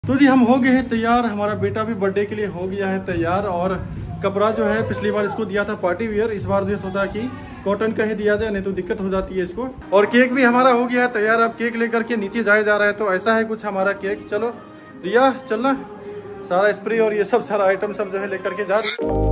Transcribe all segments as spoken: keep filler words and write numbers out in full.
तो जी हम हो गए हैं तैयार। हमारा बेटा भी बर्थडे के लिए हो गया है तैयार। और कपड़ा जो है पिछली बार इसको दिया था पार्टी वियर, इस बार जो सोचा कि कॉटन का ही दिया जाए, नहीं तो दिक्कत हो जाती है इसको। और केक भी हमारा हो गया है तैयार। अब केक लेकर के नीचे जाया जा रहा है। तो ऐसा है कुछ हमारा केक। चलो रिया चलना, सारा स्प्रे और ये सब सारा आइटम सब जो है लेकर के जा रहे।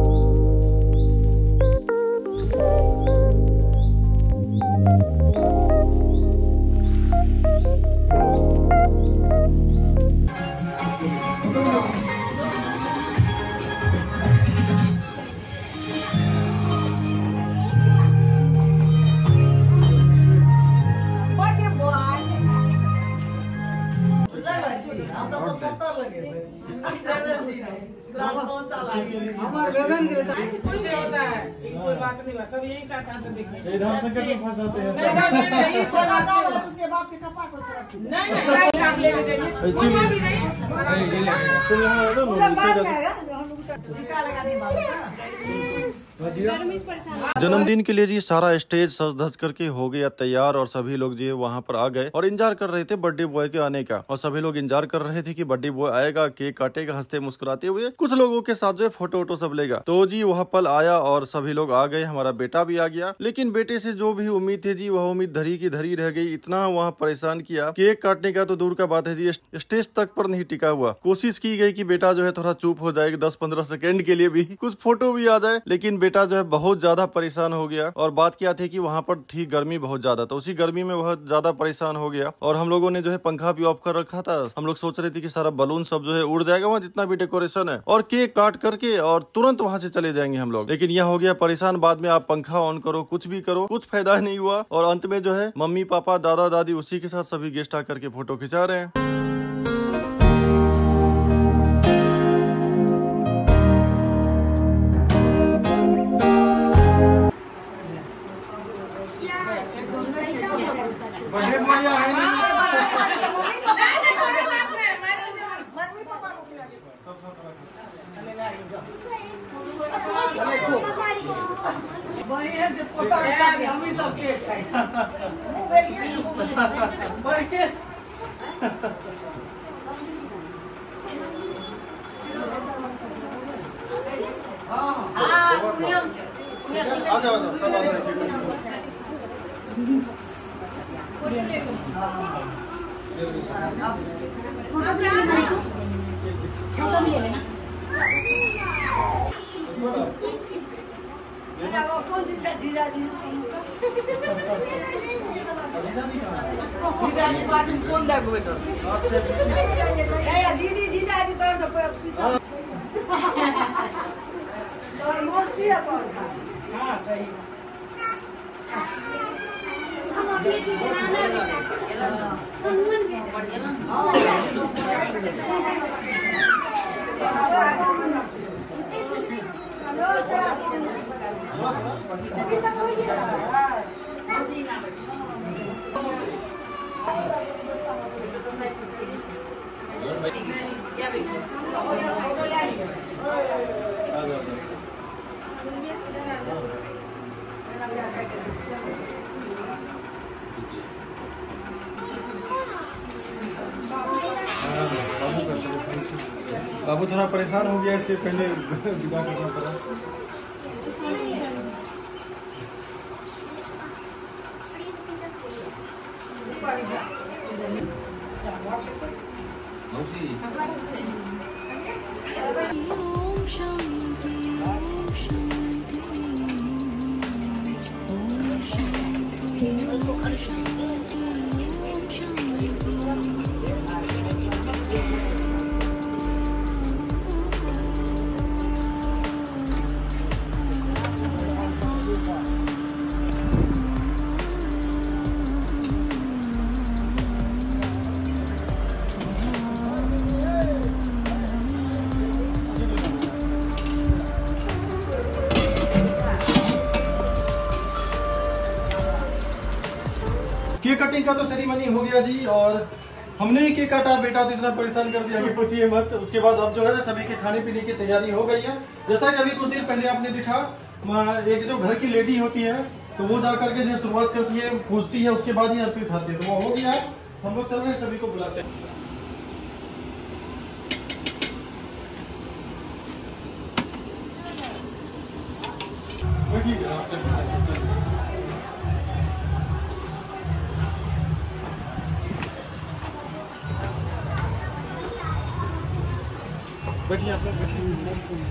जन्मदिन के लिए जी सारा स्टेज सज धज करके हो गया तैयार। और सभी लोग जी वहाँ पर आ गए और इंतजार कर रहे थे बर्थडे बॉय के आने का। और सभी लोग इंतजार कर रहे थे कि बर्थडे बॉय आएगा, केक काटेगा हंसते मुस्कुराते हुए, कुछ लोगों के साथ जो है फोटो वोटो सब लेगा। तो जी वह पल आया और सभी लोग आ गए, हमारा बेटा भी आ गया। लेकिन बेटे से जो भी उम्मीद थी जी वह उम्मीद धरी की धरी रह गई। इतना वहाँ परेशान किया, केक काटने का तो दूर का बात है जी, स्टेज तक पर नहीं टिका हुआ। कोशिश की गई कि बेटा जो है थोड़ा चुप हो जाएगा, दस पंद्रह सेकंड के लिए भी कुछ फोटो भी आ जाए, लेकिन बेटा जो है बहुत ज्यादा परेशान हो गया। और बात क्या थी कि वहाँ पर थी गर्मी बहुत ज्यादा, तो उसी गर्मी में बहुत ज्यादा परेशान हो गया। और हम लोगों ने जो है पंखा भी ऑफ कर रखा था। हम लोग सोच रहे थे कि सारा बलून सब जो है उड़ जाएगा वहाँ जितना भी डेकोरेशन है, और केक काट करके और तुरंत वहाँ से चले जाएंगे हम लोग। लेकिन यह हो गया परेशान। बाद में आप पंखा ऑन करो, कुछ भी करो, कुछ फायदा नहीं हुआ। और अंत में जो है मम्मी पापा दादा दादी उसी के साथ सभी गेस्ट आ करके फोटो खिंचा रहे हैं। कौन चीज का जीजा जी कौन देखो बेटा दीदी जीजा जी और मौसी हाँ सही बाबू थोड़ा परेशान हो गया, इसके पहले विदा करना पड़ा। केक कटिंग का तो सेरेमनी हो गया जी। और हमने ही केक काटा, बेटा तो इतना परेशान कर दिया कि पूछिए मत। उसके बाद अब जो है सभी के खाने पीने की तैयारी हो गई है। जैसा कि अभी कुछ देर पहले आपने देखा, एक जो घर की लेडी होती है तो वो जा करके जो शुरुआत करती है, पूछती है, उसके बाद ही अर्पित खाते हैं। तो वो हो गया है, हम लोग चल रहे हैं, सभी को बुलाते हैं। बैठिए आप लोग बैठिए।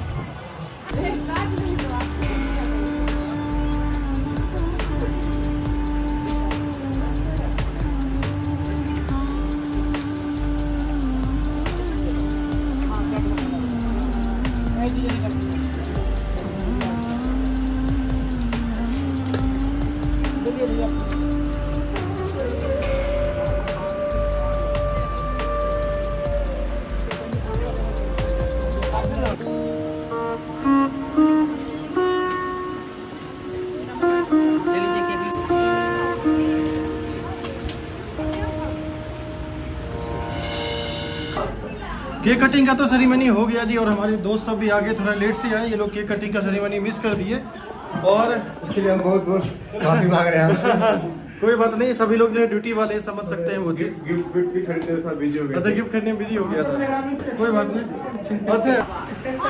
केक कटिंग का तो सेरेमनी हो गया जी, और हमारे दोस्त सब भी आगे थोड़ा लेट से आए। ये लोग केक कटिंग का सेरेमनी मिस कर दिए और इसके लिए हम बहुत बहुत माफी मांग रहे हैं। कोई बात नहीं, सभी लोग जो है ड्यूटी वाले समझ सकते हैं मुझे। गिफ्ट गिफ्ट भी खरीदते था, बिजी हो गया। अच्छा, गिफ्ट खरीदने में बिजी हो गया था, कोई बात नहीं। अच्छा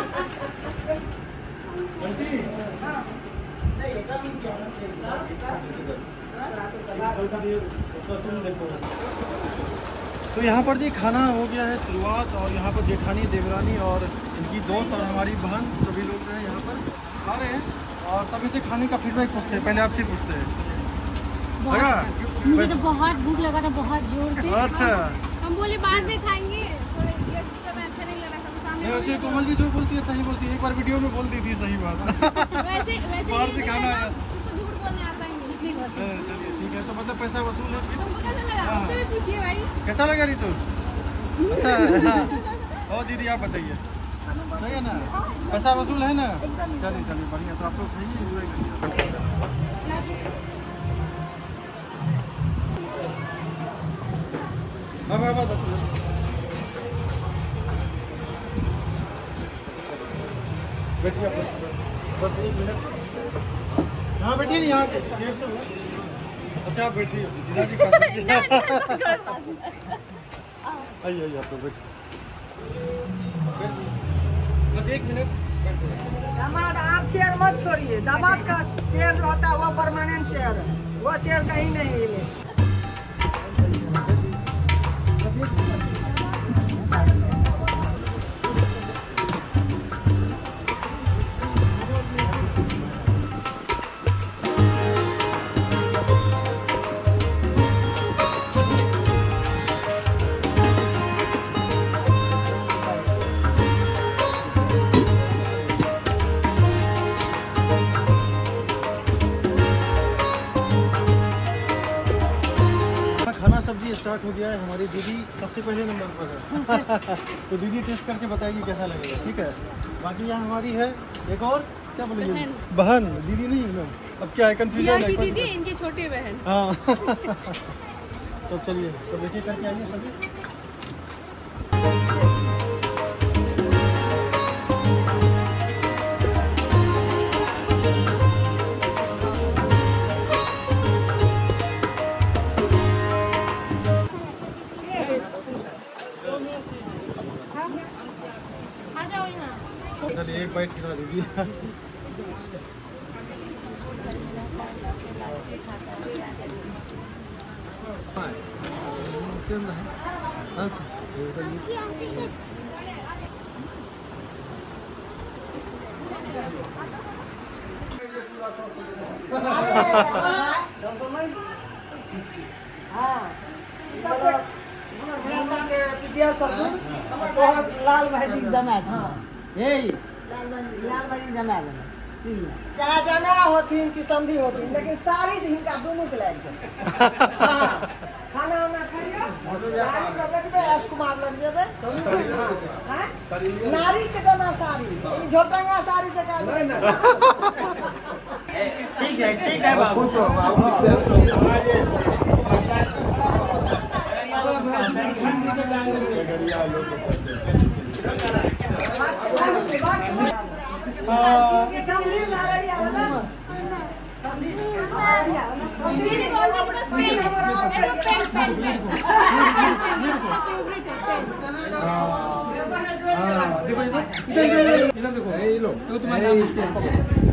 तो यहाँ पर जी खाना हो गया है शुरुआत, और यहाँ पर जेठानी, देवरानी और इनकी दोस्त और हमारी बहन सभी लोग जो है यहाँ पर खा रहे हैं और सभी से खाने का फीडबैक पूछते हैं। पहले आपसे पूछते हैं। मुझे तो बहुत भूख लगा था, बहुत जोर से। अच्छा, हम बोले बाद में खाएंगे, थोड़े अच्छा नहीं लगा था। वैसे कोमल जी जो बोलती है सही बोलती है, एक बार वीडियो में बोल दी थी सही बात। वैसे वैसे बाहर से खाना आया। झूठ बोलने आता ही नहीं। चलिए ठीक है, तो मतलब पैसा वसूल है। तुमको कैसा लगा? हमसे भी पूछिए भाई, कैसा लगा रितु? अच्छा और दीदी आप बताइए, सही है ना? पैसा वसूल है ना? चलिए चलिए बढ़िया, तो आप लोग खाइए, एंजॉय करिए। अब अब अब बैठिए आप, बस एक मिनट। हाँ बैठिए नहीं, यहाँ पे चेयर से हो। अच्छा आप बैठिए, जीजाजी खा सकते हैं। आइए आइए आप लोग बैठिए, बस एक मिनट। दामाद आप चेयर मत छोड़िए, दामाद का चेयर जो होता है वो परमानेंट चेयर है, वो चेयर कहीं नहीं हिले। खाना सब्जी स्टार्ट हो गया है। हमारी दीदी सबसे पहले नंबर पर है। तो दीदी टेस्ट करके बताएगी कैसा लगेगा, ठीक है? बाकी यहाँ हमारी है एक और, क्या बोलेंगे, बहन, बहन दीदी नहीं है। अब क्या है, कंफ्यूजन है। दीदी इनकी छोटी बहन। हाँ तो चलिए, तो देखिए करके आइए सभी। चलिए एक बाइट खिला दीजिए। सबसे पितिया ससुर तोहर लाल भाई जी जमा छी, यही लाल भाई लाल भाई जी जमा बने चाहे जना होथिन कि समधी होथिन, लेकिन सारी हिनका दोनों के लायक छै। हाँ, खाना वाना खाइए, नारी के देखबे एस कुमार लग जेबे। हाँ, नारी के जमा साड़ी, ई झोटंगा साड़ी से काज नहीं। ठीक है ठीक है बाबू। समधी नारिया वाला दीदी बोलती है बस पेन है, पेन पेन पेन। देखो इधर इधर इधर इधर देखो ये लो तो तुम्हारा नाम लिखते हैं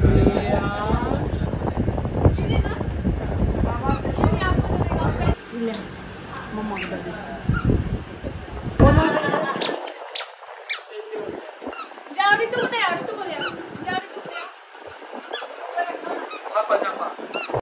लीजिए ना, ये भी आपको दे देगा। मम्मा को दे दे। जाओ ऋतु को दे